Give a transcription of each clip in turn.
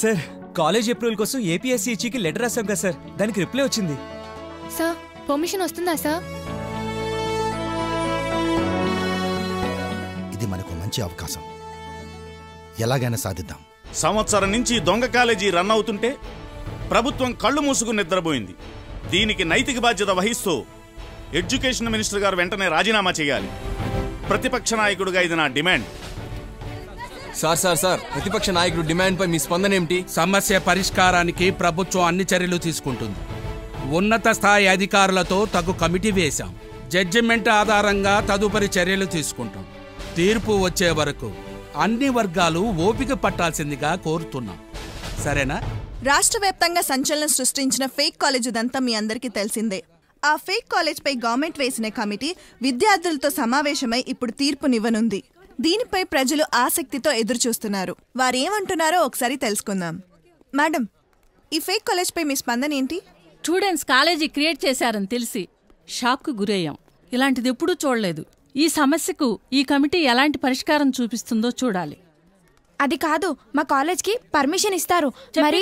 Sir college approval కోసం ఏపీఎస్సీకి letter రాసాం కదా సార్, దానికి రిప్లై వచ్చింది. సార్ పర్మిషన్ వస్తుందా సార్? ఇది మనకు మంచి అవకాశం, ఎలాగైనా సాధిద్దాం. సంవత్సరం నుంచి దొంగ కాలేజీ రన్ అవుతుంటే ప్రభుత్వం కళ్ళు మూసుకుని నిద్రపోయింది. దీనికి నైతిక బాధ్యత వహిస్తూ ఎడ్యుకేషన్ మినిస్టర్ గారు వెంటనే రాజీనామా చేయాలి. ప్రతిపక్ష నాయకుడిగా ఇది నా డిమాండ్. సార్ ప్రతిపక్ష నాయకుడు డిమాండ్ పై మీ స్పందన ఏమిటి? సమస్య పరిష్కారానికి ప్రభుత్వం అన్ని చర్యలు తీసుకుంటుంది. ఉన్నత స్థాయి అధికారులతో తగు కమిటీ వేశాం. జడ్జిమెంట్ ఆధారంగా తదుపరి చర్యలు తీసుకుంటాం. తీర్పు వచ్చే వరకు అన్ని వర్గాలు ఓపిక పట్టాల్సిందిగా కోరుతున్నాం. సరేనా? రాష్ట్ర వ్యాప్తంగా సంచలనం సృష్టించిన ఫేక్ కాలేజ్ ఇదంతా మీ అందరికీ తెలిసిందే. ఆ ఫేక్ కాలేజ్ పై గవర్నమెంట్ వేసిన కమిటీ విద్యార్థులతో సమావేశమై ఇప్పుడు తీర్పునివ్వనుంది. దీనిపై ప్రజలు ఆసక్తితో ఎదురుచూస్తున్నారు. వారేమంటున్నారో ఒకసారి తెలుసుకుందాం. మేడం, ఈ ఫేక్ కాలేజ్ పై మీ స్పందన ఏంటి? స్టూడెంట్స్ కాలేజీ క్రియేట్ చేశారని తెలిసి షాక్కు గురయ్యాం. ఇలాంటిది ఎప్పుడూ చూడలేదు. ఈ సమస్యకు ఈ కమిటీ ఎలాంటి పరిష్కారం చూపిస్తుందో చూడాలి. అది కాదు, మా కాలేజ్కి పర్మిషన్ ఇస్తారు. మరి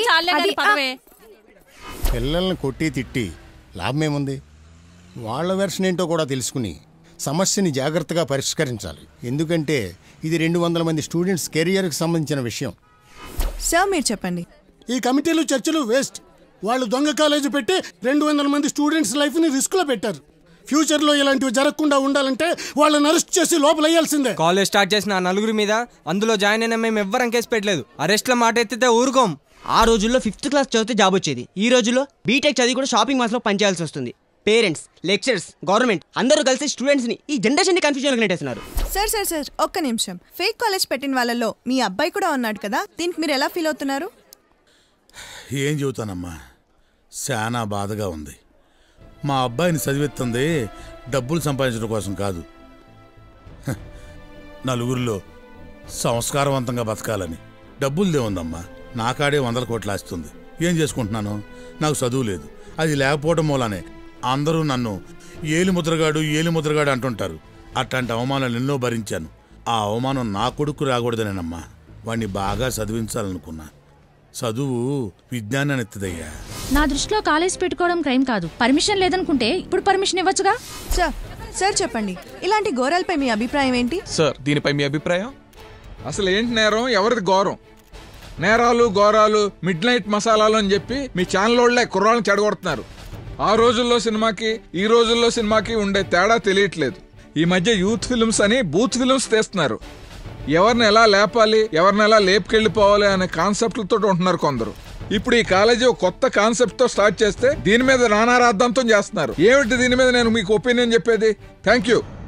పిల్లల్ని కొట్టి తిట్టి లాభమేముంది? వాళ్ళ వెర్షన్ ఏంటో కూడా తెలుసుకుని సమస్యని జాగ్రత్తగా పరిష్కరించాలి. ఎందుకంటే ఇది 200 మంది స్టూడెంట్స్ కెరియర్కి సంబంధించిన విషయం. సార్ మీరు చెప్పండి. ఈ కమిటీలు చర్చలు వేస్ట్. వాళ్ళు దొంగ కాలేజీ పెట్టి 200 మంది స్టూడెంట్స్ లైఫ్ని రిస్క్లో పెట్టారు. ఫ్యూచర్లో ఇలాంటివి జరగకుండా ఉండాలంటే వాళ్ళని అరెస్ట్ చేసి లోపలయ్యాల్సిందే. కాలేజ్ స్టార్ట్ చేసిన ఆ నలుగురి మీద అందులో జాయిన్ అయిన మేము ఎవ్వరం కేసు పెట్టలేదు. అరెస్ట్ల మాట ఎత్తితే ఊరుకోం. ఆ రోజుల్లో 5th క్లాస్ చదివితే జాబ్ వచ్చేది. ఈ రోజుల్లో బీటెక్ చదివి కూడా షాపింగ్ మాల్స్ లో పనిచేయాల్సి వస్తుంది. పేరెంట్స్, లెక్చరర్స్, గవర్నమెంట్ అందరూ కలిసి స్టూడెంట్స్ ని ఈ జనరేషన్ ని కన్ఫ్యూజన్ నెట్టేస్తున్నారు. సార్ ఒక్క నిమిషం. ఫేక్ కాలేజ్ పెట్టిన వాళ్ళలో మీ అబ్బాయి కూడా ఉన్నాడు కదా, దీనికి మీరు ఎలా ఫీల్ అవుతున్నారు? ఏం చెబుతానమ్మా, చాలా బాధగా ఉంది. మా అబ్బాయిని చదివెత్తుంది డబ్బులు సంపాదించడం కోసం కాదు, నలుగురిలో సంస్కారవంతంగా బతకాలని. డబ్బులదే ఉందమ్మా, నా కాడే 100 కోట్లు ఆస్తుంది. ఏం చేసుకుంటున్నాను? నాకు చదువు లేదు. అది లేకపోవడం మూలానే అందరూ నన్ను ఏలిముద్రగాడు అంటుంటారు. అట్లాంటి అవమానాలు ఎన్నో భరించాను. ఆ అవమానం నా కొడుకు రాకూడదనేనమ్మా వాడిని బాగా చదివించాలనుకున్నా. చదువు విజ్ఞానాన్ని ఎత్తుదయ్యా. నా దృష్టిలో కాలేజ్ పెట్టుకోవడం క్రైమ్ కాదు. పర్మిషన్ లేదనుకుంటే ఇప్పుడు పర్మిషన్ ఇవ్వచ్చుగా. సార్ చెప్పండి, ఇలాంటి ఘోరాలపై మీ అభిప్రాయం ఏంటి? సార్ దీనిపై మీ అభిప్రాయం? అసలు ఏంటి నేరం, ఎవరిది ఘోరం? నేరాలు ఘోరాలు మిడ్ నైట్ మసాలాలు అని చెప్పి మీ ఛానల్ వాళ్ళే కుర్రాళ్ళని చెడగొడుతున్నారు. ఆ రోజుల్లో సినిమాకి ఈ రోజుల్లో సినిమాకి ఉండే తేడా తెలియట్లేదు. ఈ మధ్య యూత్ ఫిల్మ్స్ అని బూత్ ఫిల్మ్స్ తీస్తున్నారు. ఎవరిని ఎలా లేపాలి, ఎవరిని ఎలా లేపుకెళ్ళిపోవాలి అనే కాన్సెప్ట్లతో ఉంటున్నారు కొందరు. ఇప్పుడు ఈ కాలేజీ ఒక కొత్త కాన్సెప్ట్ తో స్టార్ట్ చేస్తే దీని మీద నానారాద్ధాంతం చేస్తున్నారు. ఏమిటి దీని మీద నేను మీకు ఒపీనియన్ చెప్పేది? Thank you.